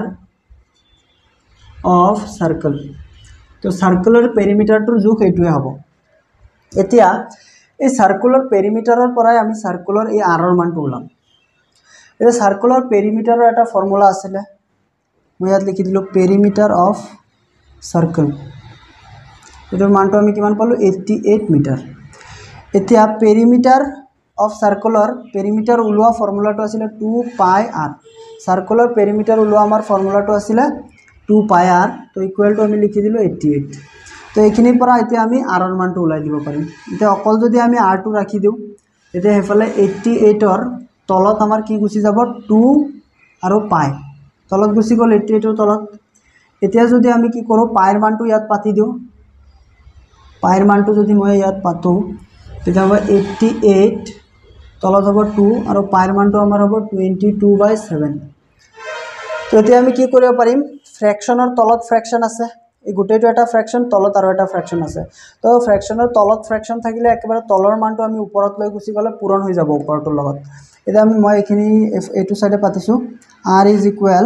of circle তো সার্কুলাৰ পেৰিমিটাৰটোৰ জোখ এইটোৱে হ'ব এতিয়া এই সার্কুলাৰ পেৰিমিটাৰৰ পৰাই আমি সার্কুলাৰ এই আৰৰ মানটো ওলাম এই সার্কুলাৰ পেৰিমিটাৰৰ এটা ফৰ্মুলা আছিল মই ইয়াত লিখি দিলো পেৰিমিটাৰ অফ সার্কেল এটোৰ মানটো আমি কিমান পালো eighty-eight মিটাৰ এতিয়া পেৰিমিটাৰ অফ সার্কুলাৰ পেৰিমিটাৰ ওলোৱা ফৰ্মুলাটো আছিল two pi r circular perimeter ওলোৱা আমাৰ ফৰ্মুলাটো আছিল two pi r তো ইকুৱেল টু আমি লিখি দিলো eighty-eight তো এইখিনিৰ পৰা এতিয়া আমি r ৰ মানটো ওলাই দিব পাৰিম এতিয়া অকল যদি আমি r টো ৰাখি দিও এতিয়া হেফালে eighty-eight ৰ তলত আমাৰ কি গুছি যাব two আৰু pi তলত গুছি গল eighty-eight ৰ তলত এতিয়া যদি আমি কি কৰো পাইৰ মানটো ইয়াত পাতি দিও পাইৰ মানটো যদি মই ইয়াত পাতো তেতিয়া হ'ব eighty-eight তলত হ'ব two আৰু পাইৰ মানটো আমাৰ হ'ব twenty-two by seven তো এতিয়া আমি কি কৰিব পাৰিম ফ্ৰেকশনৰ তলত ফ্ৰেকশন আছে এই গুটেটো এটা ফ্ৰেকশন তলত আৰু এটা ফ্ৰেকশন আছে তো ফ্ৰেকশনৰ তলত ফ্ৰেকশন থাকিলে একেবাৰে তলৰ মানটো আমি ওপৰত লৈ গুছি গলে পূৰণ হৈ যাব ওপৰটোৰ লগত এটা আমি মই এখিনি এটো সাইডে পাতিছো r is equal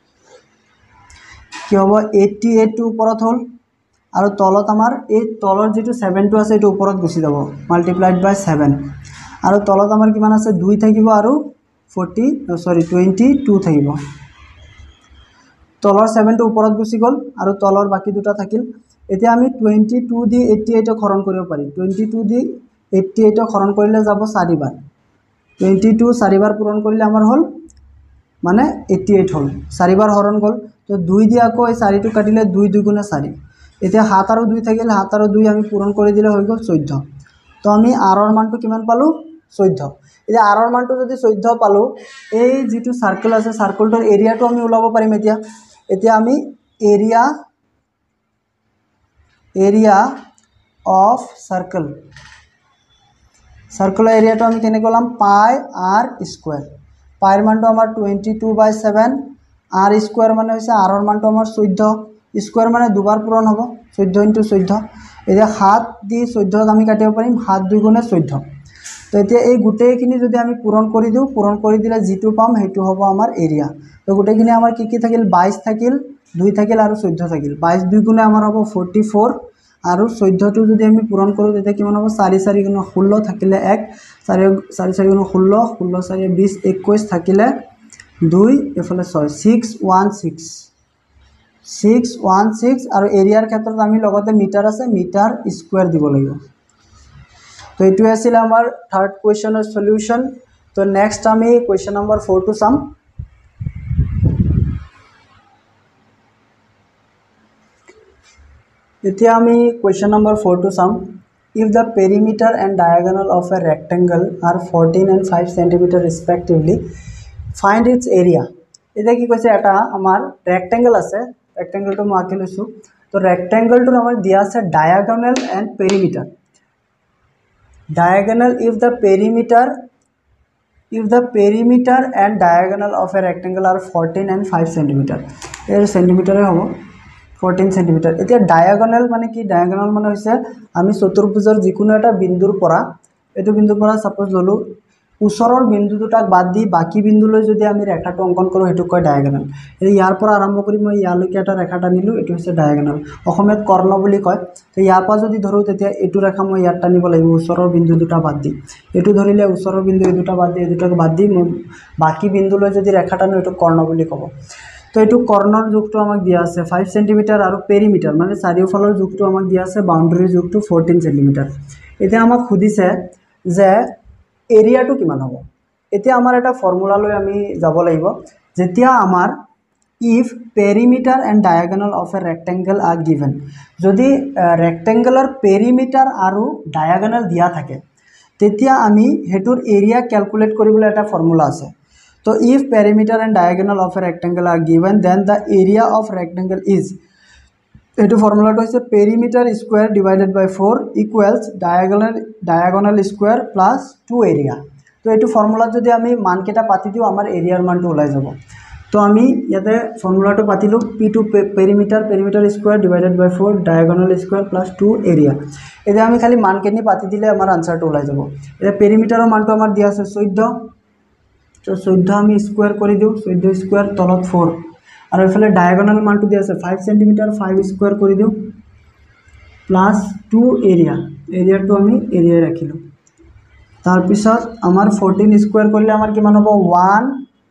কি হ'ব eighty-eight টো ওপৰত হল আৰু তলত আমাৰ এই তলৰ যেটো seven টো আছে এটো ওপৰত গুছি যাব মাল্টিপ্লাইড বাই seven আৰু তলত আমাৰ কিমান আছে two থাকিব আৰু forty সৰি twenty-two থাকিব তলৰ seven টো ওপৰত গুছি গল আৰু তলৰ বাকি দুটা থাকিল এতিয়া আমি twenty-two দি eighty-eight হৰণ কৰিব পাৰি twenty-two দি eighty-eight হৰণ কৰিলে যাব four বাৰ twenty-two four বাৰ পূৰণ কৰিলে আমাৰ হল মানে eighty-eight হল four বাৰ হৰণ গল তো two দি আকৌ এই four টো কাটিলে two two গুণে four এতিয়া seven আৰু two থাকিলে seven আৰু two আমি পূৰণ কৰি দিলে হৈ গল fourteen তো আমি r ৰ মানটো কিমান পালো fourteen এতিয়া r ৰ মানটো যদি fourteen পালো এই যেটো সার্কেল আছে সার্কেলটোৰ এৰিয়াটো আমি ওলাব পাৰিম এতিয়া এতিয়া আমি area area of circle circular এরিয়াটো আমি কেনে কলাম পাই r স্কয়ার পাইৰ মানটো আমাৰ twenty-two by seven r square মানে হৈছে r ৰ মানটো আমাৰ fourteen স্কয়ার মানে দুবাৰ পূৰণ হ'ব fourteen into fourteen এতিয়া seven দি fourteen আমি কাটিব পাৰিম seven two গুণে fourteen তো এতিয়া এই গুটেইখিনি যদি আমি পূৰণ কৰি দিও পূৰণ কৰি দিলে যেটো পাম হেতু হ'ব আমাৰ এৰিয়া তো গুটেইখিনি আমাৰ কি কি থাকিল twenty-two থাকিল two থাকিল আৰু fourteen থাকিল twenty-two two গুণে আমাৰ হ'ব forty-four আৰু fourteen টো যদি আমি পূৰণ কৰো তেতিয়া কিমান হ'ব four four গুণে sixteen থাকিলে one four four গুণে sixteen sixteen four twenty twenty-one থাকিলে two এফালে six six sixteen six sixteen আৰু এৰিয়াৰ ক্ষেত্ৰত আমি লগতে মিটাৰ আছে মিটাৰ স্কয়াৰ দিব লাগিব তো এটো আছিল আমাৰ থাৰ্ড কোৱেশ্চনৰ সলিউশন তো নেক্সট আমি কোৱেশ্চন নম্বৰ four টো চাম এতিয়া আমি কোৱেশ্চন নম্বৰ four টো চাম if the perimeter and diagonal of a rectangle are fourteen and five centimeters respectively find its area এতিয়া কি কৈছে এটা আমাৰ ৰেক্টেংগল আছে ৰেক্টেংগলটো মই আঁকি লৈছোঁ তো ৰেক্টেংগলটোৰ আমাৰ দিয়া আছে diagonal and perimeter diagonal if the perimeter if the perimeter and diagonal of a rectangle are fourteen and five centimeter এই সেন্টিমিটারে হ'ব fourteen centimeter এতিয়া diagonal মানে কি diagonal মানে হৈছে আমি চতুৰ্ভুজৰ যিকোনো এটা বিন্দুৰ পৰা এটো বিন্দুৰ পৰা সাপোজ ললো ওচৰৰ বিন্দু দুটাক বাদ দি বাকি বিন্দুলৈ যদি আমি ৰেখাটো অঙ্কন কৰো হেতু কয় diagonal এই ইয়াৰ পৰা আৰম্ভ কৰি মই ইয়ালৈকে এটা ৰেখা টানিলো এটো হৈছে diagonal অসমীয়াত কৰ্ণ বুলি কয় তো ইয়াৰ পৰা যদি ধৰো তেতিয়া এটো ৰেখা মই ইয়াত টানিব লাগিব ওচৰৰ বিন্দু দুটা বাদ দি এটো ধৰিলে ওচৰৰ বিন্দু এই দুটা বাদ দি এই দুটাক বাদ দি মই বাকি বিন্দুলৈ যদি ৰেখা টানো এটো কৰ্ণ বুলি ক'ব তো এটো কৰ্ণৰ যুগটো আমাক দিয়া আছে five centimeter আৰু পেৰিমিটাৰ মানে চাৰিওফালৰ যুগটো আমাক দিয়া আছে বাউন্ডাৰীৰ যুগটো fourteen centimeter এতিয়া আমাক খুদিছে যে এৰিয়াটো কিমান হ'ব এতিয়া আমাৰ এটা ফৰ্মুলা লৈ আমি যাব লাগিব যেতিয়া আমাৰ if perimeter and diagonal of a rectangle are given যদি rectangular perimeter আৰু diagonal দিয়া থাকে তেতিয়া আমি হেতুৰ এৰিয়া ক্যালকুলেট কৰিবলৈ এটা ফৰ্মুলা আছে তো if perimeter and diagonal of a rectangle are given then the area of rectangle is এটো ফর্মুলাটো হৈছে perimeter square divided by four equals diagonal diagonal square plus two area তো এটো ফর্মুলা যদি আমি মানকেটা পাতি দিও আমাৰ এৰিয়াৰ মানটো ওলাই যাব তো আমি ইয়াতে ফর্মুলাটো পাতিলো p to perimeter perimeter square divided by four diagonal square plus two area এতিয়া আমি খালি মানকেনি পাতি দিলে আমাৰ আনসাৰটো ওলাই যাব এটা perimeter মানটো আমাৰ দিয়া আছে চৈধ্য তো চৈধ্য আমি স্কয়ার কৰি দিও চৈধ্য স্কয়ার তলত four আৰু এফালে ডায়াগোনাল মানটো দিয়া আছে five centimeter five স্কয়ার কৰি দিও প্লাস two এৰিয়া এৰিয়াটো আমি এৰিয়া ৰাখিলো তাৰ পিছত আমাৰ fourteen স্কয়ার কৰিলে আমাৰ কিমান হ'ব one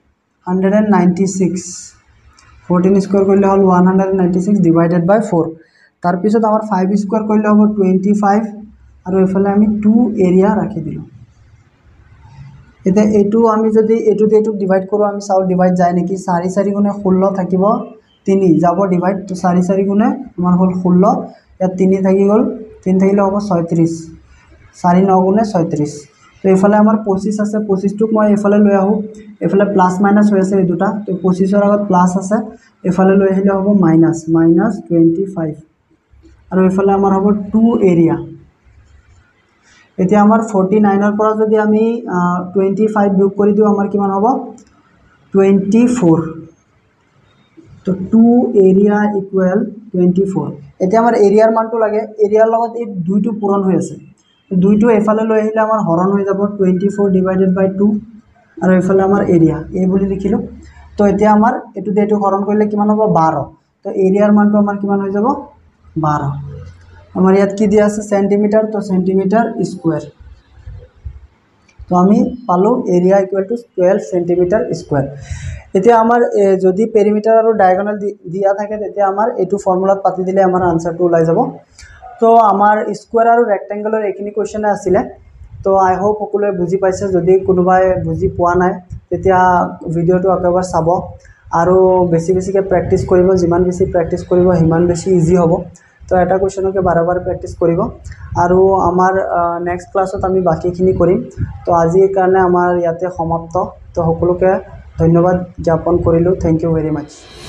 ninety-six fourteen স্কয়ার কৰিলে হল one ninety-six divided by four তাৰ পিছত আমাৰ five স্কয়ার কৰিলে হ'ব twenty-five আৰু এফালে আমি two এৰিয়া ৰাখি দিলো এটা এটু আমি যদি এটু এটু ডিভাইড কৰো আমি চাও ডিভাইড যায় নেকি four four গুণে ষোল্ল থাকিব three যাব ডিভাইড তো four four গুণে আমাৰ হল ষোল্ল ইয়াত three থাকি গল three থাকিলে হ'ব ছয়ত্ৰিশ four nine গুণে ছয়ত্ৰিশ তো এফালে আমাৰ পঁচিশ আছে পঁচিশ টুক মই এফালে লৈ আহো এফালে প্লাস মাইনাস হৈ আছে এই দুটা তো পঁচিশ ৰ আগত প্লাস আছে এফালে লৈ আহিলে হ'ব মাইনাস মাইনাস twenty-five আৰু এফালে আমাৰ হ'ব two এৰিয়া এতিয়া আমাৰ forty-nine ৰ পৰা যদি আমি twenty-five বিয়োগ কৰি দিও আমাৰ কিমান হ'ব twenty-four তো two এৰিয়া ইকুৱেল twenty-four এতিয়া আমাৰ এৰিয়াৰ মানটো লাগে এৰিয়াৰ লগত এই দুইটো পূৰণ হৈ আছে দুইটো এফালে লৈ আহিলে আমাৰ হৰণ হৈ যাব twenty-four divided by two আৰু এফালে আমাৰ এৰিয়া এই বুলি লিখিলো তো এতিয়া আমাৰ এটু দেটো হৰণ কৰিলে কিমান হ'ব twelve তো এৰিয়াৰ মানটো আমাৰ কিমান হৈ যাব twelve আমাৰ ইয়াত কি দিয়া আছে সেন্টিমিটাৰ তো সেন্টিমিটাৰ স্কয়াৰ তো আমি পালো area equal to twelve centimetre square এতিয়া আমাৰ যদি পেৰিমিটাৰ আৰু ডায়াগোনাল দিয়া থাকে তেতিয়া আমাৰ এটু ফৰ্মুলাত পাতি দিলে আমাৰ আনসাৰটো ওলাই যাব তো আমাৰ স্কয়াৰ আৰু ৰেক্টেংগুলাৰ এখিনি কোৱেশ্চন আছিলে তো আই হোপ সকলোৱে বুজি পাইছে যদি কোনোবাই বুজি পোৱা নাই তেতিয়া ভিডিওটো একেবাৰে চাব আৰু বেছি বেছিকে প্ৰেক্টিস কৰিব যিমান বেছি প্ৰেক্টিস কৰিব হিমান বেছি ইজি হ'ব তো এটা কোৱেশ্চনকে বাৰবাৰ প্ৰেক্টিস কৰিব আৰু আমাৰ নেক্সট ক্লাছত আমি বাকিখিনি কৰিম তো আজিৰ কাৰণে আমাৰ ইয়াতে সমাপ্ত তো সকলোকে ধন্যবাদ জ্ঞাপন কৰিলো থ্যাংক ইউ ভেৰি মাচ